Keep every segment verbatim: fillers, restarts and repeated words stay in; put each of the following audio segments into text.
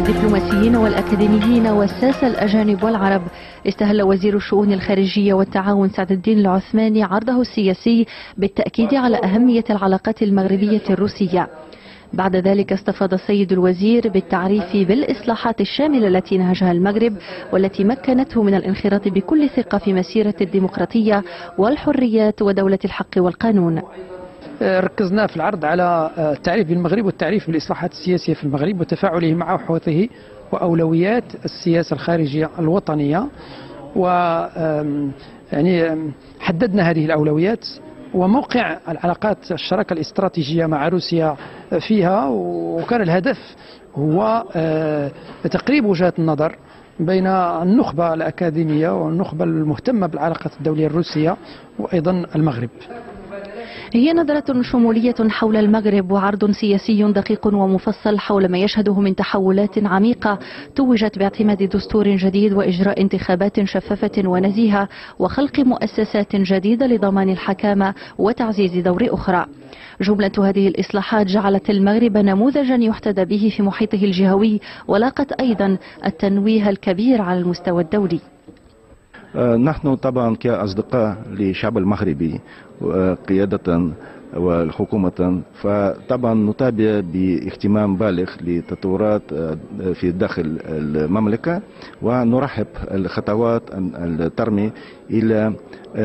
الدبلوماسيين والأكاديميين والساسة الأجانب والعرب، استهل وزير الشؤون الخارجية والتعاون سعد الدين العثماني عرضه السياسي بالتأكيد على أهمية العلاقات المغربية الروسية. بعد ذلك استفاض السيد الوزير بالتعريف بالإصلاحات الشاملة التي نهجها المغرب والتي مكنته من الانخراط بكل ثقة في مسيرة الديمقراطية والحريات ودولة الحق والقانون. ركزنا في العرض على التعريف بالمغرب والتعريف بالإصلاحات السياسية في المغرب وتفاعله مع وحوثه وأولويات السياسة الخارجية الوطنية، و يعني حددنا هذه الأولويات وموقع العلاقات الشراكة الاستراتيجية مع روسيا فيها، وكان الهدف هو تقريب وجهات النظر بين النخبة الأكاديمية والنخبة المهتمة بالعلاقات الدولية الروسية وأيضا المغرب. هي نظرة شمولية حول المغرب وعرض سياسي دقيق ومفصل حول ما يشهده من تحولات عميقة توجت باعتماد دستور جديد وإجراء انتخابات شفافة ونزيهة وخلق مؤسسات جديدة لضمان الحكامة وتعزيز دور أخرى. جملة هذه الإصلاحات جعلت المغرب نموذجا يحتذى به في محيطه الجهوي، ولاقت أيضا التنويه الكبير على المستوى الدولي. نحن طبعا كأصدقاء للشعب المغربي قيادة والحكومة، فطبعا نتابع باهتمام بالغ لتطورات في داخل المملكة، ونرحب الخطوات الترمي إلى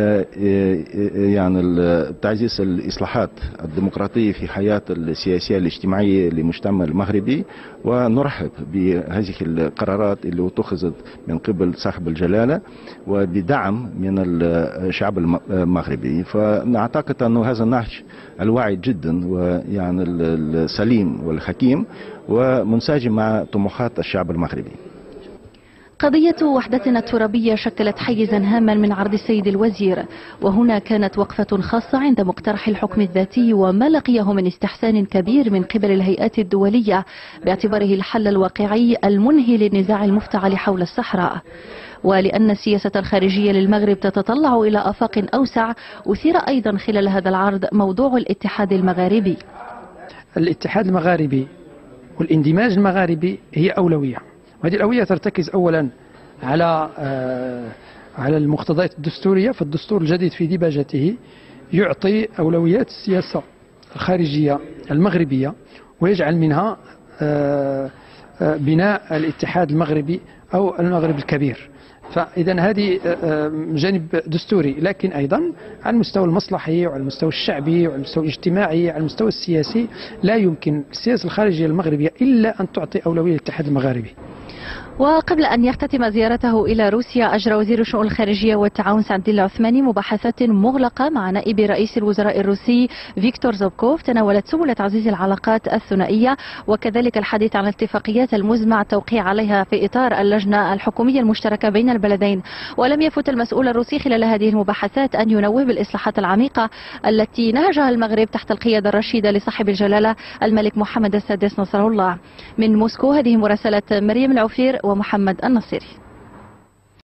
يعني تعزيز الإصلاحات الديمقراطية في حياة السياسية الاجتماعية للمجتمع المغربي، ونرحب بهذه القرارات اللي اتخذت من قبل صاحب الجلالة وبدعم من الشعب المغربي. فنعتقد أن هذا النهج الواعي جدا ويعني السليم والحكيم ومنسجم مع طموحات الشعب المغربي. قضية وحدتنا الترابية شكلت حيزا هاما من عرض السيد الوزير، وهنا كانت وقفة خاصة عند مقترح الحكم الذاتي وما لقيه من استحسان كبير من قبل الهيئات الدولية باعتباره الحل الواقعي المنهي للنزاع المفتعل حول الصحراء. ولأن السياسة الخارجية للمغرب تتطلع إلى آفاق أوسع، أثير أيضا خلال هذا العرض موضوع الاتحاد المغاربي. الاتحاد المغاربي والاندماج المغاربي هي أولوية، وهذه الأولوية ترتكز أولا على على المقتضيات الدستورية. فالدستور الجديد في ديباجته يعطي أولويات السياسة الخارجية المغربية ويجعل منها بناء الاتحاد المغربي أو المغرب الكبير. فإذا هذه جانب دستوري، لكن أيضا على المستوى المصلحي وعلى المستوى الشعبي وعلى المستوى الاجتماعي على المستوى السياسي لا يمكن السياسة الخارجية المغربية إلا أن تعطي أولوية للاتحاد المغاربي. وقبل أن يختتم زيارته إلى روسيا، أجرى وزير الشؤون الخارجية والتعاون سعد الدين العثماني مباحثات مغلقة مع نائب رئيس الوزراء الروسي فيكتور زوبكوف تناولت سبل تعزيز العلاقات الثنائية، وكذلك الحديث عن الاتفاقيات المزمع التوقيع عليها في إطار اللجنة الحكومية المشتركة بين البلدين. ولم يفت المسؤول الروسي خلال هذه المباحثات أن ينوه بالإصلاحات العميقة التي نهجها المغرب تحت القيادة الرشيدة لصاحب الجلالة الملك محمد السادس نصره الله. من موسكو، هذه مراسلة مريم العوفير ومحمد النصيري.